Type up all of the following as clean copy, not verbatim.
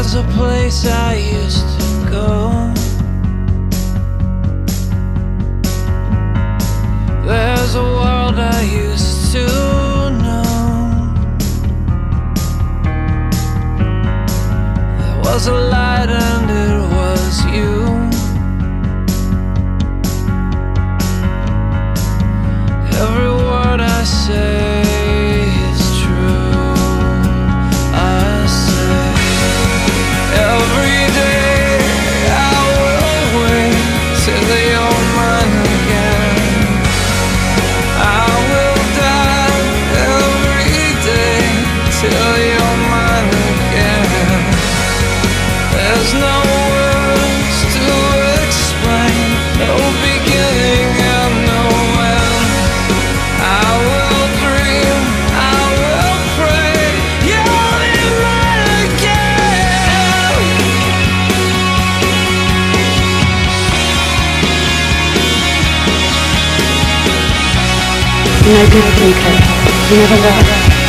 There's a place I used to go. There's a world I used to know. There was a light and it was you. Every word I say is true. I say every day I will wait till you're mine again. I will die every day till you're mine again. There's no words to explain, no beginning and no end. I will dream, I will pray, you'll be mine again. No good thinker, you never learn.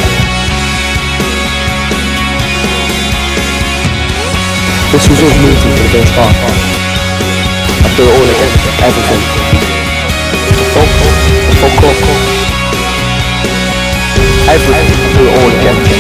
This was all moving for the first time. I do it all again, everything. The fuck off. Everything, I do it all again.